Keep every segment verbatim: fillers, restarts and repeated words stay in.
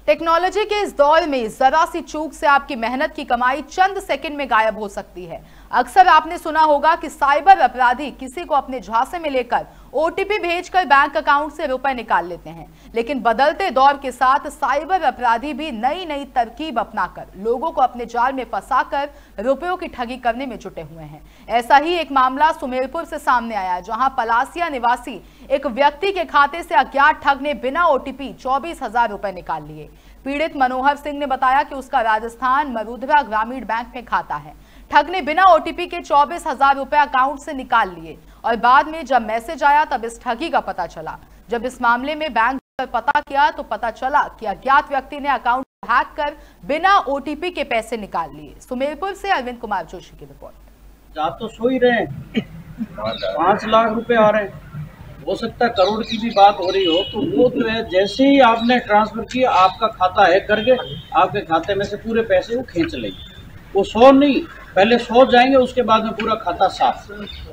Technology के इस दौर में जरा सी चूक से आपकी मेहनत की कमाई चंद सेकंड में गायब हो सकती है। अक्सर आपने सुना होगा कि साइबर अपराधी किसी को अपने झांसे में लेकर ओटीपी भेजकर बैंक अकाउंट से रुपए निकाल लेते हैं, लेकिन बदलते दौर के साथ साइबर अपराधी भी नई नई तरकीब अपनाकर लोगों को अपने जाल में फंसाकर रुपयों की ठगी करने में जुटे हुए हैं। ऐसा ही एक मामला सुमेरपुर से सामने आया, जहां पलासिया निवासी एक व्यक्ति के खाते से अज्ञात ठग ने बिना ओटीपी चौबीस हजार रुपए निकाल लिए। पीड़ित मनोहर सिंह ने बताया कि उसका राजस्थान मरुधरा ग्रामीण बैंक में खाता है। ठग ने बिना ओटीपी के चौबीस हजार रुपए अकाउंट से निकाल लिए और बाद में जब मैसेज आया तब इस ठगी का पता चला। जब इस मामले में बैंक पर पता किया तो पता चला कि अज्ञात व्यक्ति ने अकाउंट हैक कर बिना ओटीपी के पैसे निकाल लिए। सुमेरपुर से अरविंद कुमार जोशी की रिपोर्ट। आप तो सो ही रहे हैं, पांच लाख रुपए आ रहे हैं, हो सकता है करोड़ की भी बात हो रही हो, तो वो जो है जैसे ही आपने ट्रांसफर किया आपका खाता हैक करके आपके खाते में से पूरे पैसे वो खींच लेंगे। वो सौ नहीं, पहले सौ जाएंगे, उसके बाद में पूरा खाता साफ।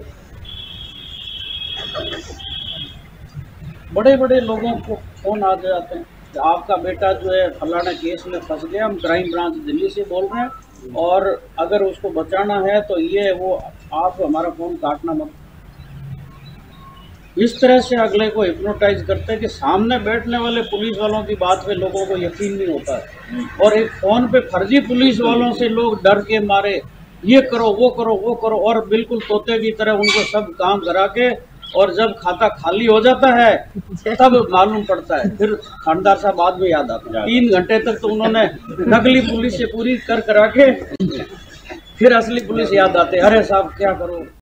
बड़े बड़े लोगों को फोन आ जाते हैं, आपका बेटा जो है फलाना केस में फंस गया, हम क्राइम ब्रांच दिल्ली से बोल रहे हैं और अगर उसको बचाना है तो ये वो आप हमारा फोन काटना मत। इस तरह से अगले को हिप्नोटाइज करते हैं कि सामने बैठने वाले पुलिस वालों की बात पे लोगों को यकीन नहीं होता है और एक फोन पे फर्जी पुलिस वालों से लोग डर के मारे ये करो वो करो वो करो और बिल्कुल तोते की तरह उनको सब काम करा के, और जब खाता खाली हो जाता है तब मालूम पड़ता है। फिर थानेदार साहब बाद में याद आता है। तीन घंटे तक तो उन्होंने नकली पुलिस से पूरी कर करा के फिर असली पुलिस याद आते, अरे साहब क्या करो।